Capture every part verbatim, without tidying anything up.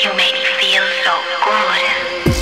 You make me feel so good.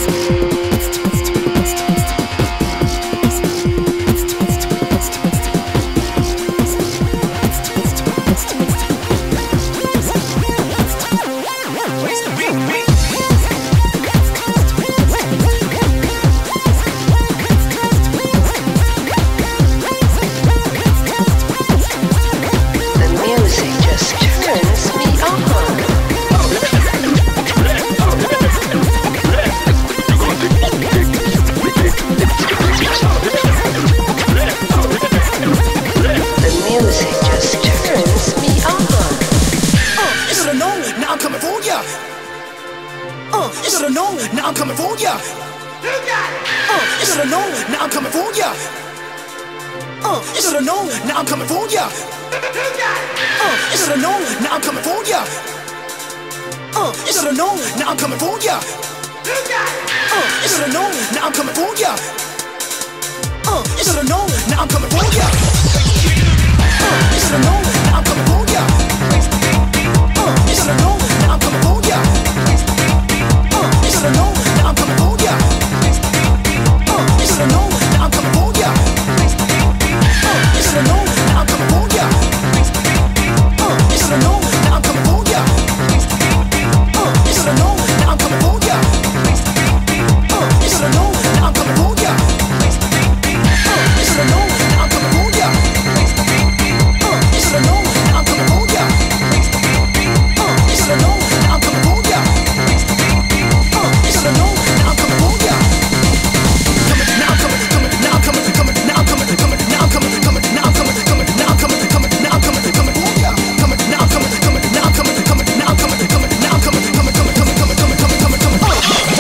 Uh, you should've known, now I'm coming for ya. Uh, you should've known, now I'm coming for ya. Uh, you should've known, now I'm coming for ya. Uh, you should've known, now I'm coming for ya. Uh, you should've known, now I'm coming for ya. Uh, you should've known, now I'm coming for ya. Uh, you should've known, now I'm coming for ya. Uh, you should've known, now I'm coming for ya. Uh, you should've known, now I'm coming for ya. Uh, you should've known, now I'm coming for ya. Uh, you should've known, now I'm coming for ya. Uh, you should've known, now I'm coming for ya. Uh, you should've known, now I'm coming for ya. Uh, you should've known, now I'm coming for ya. Uh, you should've known, now I'm coming for ya. Uh, you should've known, now I'm coming for ya. Uh, you should've known, now I'm coming for ya. Uh, you should've known, now I'm coming for ya. Uh, you should've known, now I'm coming for ya. Coming, now I'm coming, coming, now I'm coming, coming, now I'm coming, coming, now I'm coming, coming, now I'm coming, coming, now I'm coming, coming, now I'm coming, coming for ya. Coming, now I'm coming, coming, now I'm coming, coming, now I'm coming, coming, now I'm coming, coming, coming, coming, coming, coming, coming, coming, coming, coming.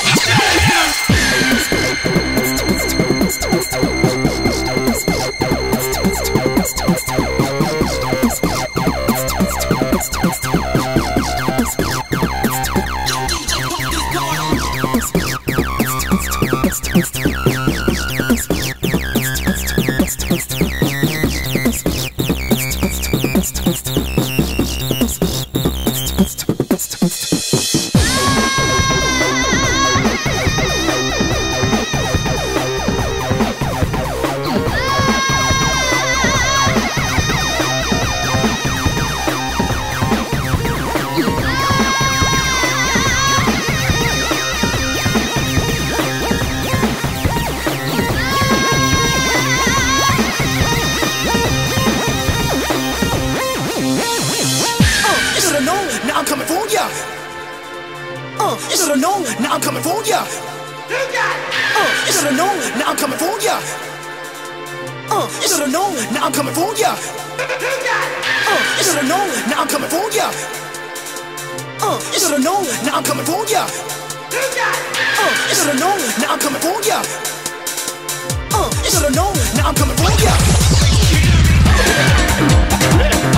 Uh, you should've known, now I'm coming for ya. Uh, you should've known, now I'm coming for ya. Uh, you should've known, now I'm coming for ya. Uh, you should've known, now I'm coming for ya. Uh, you should've known, now I'm coming for ya. Uh, you should've known, now I'm coming for ya. Uh, you should've known, now I'm coming for ya.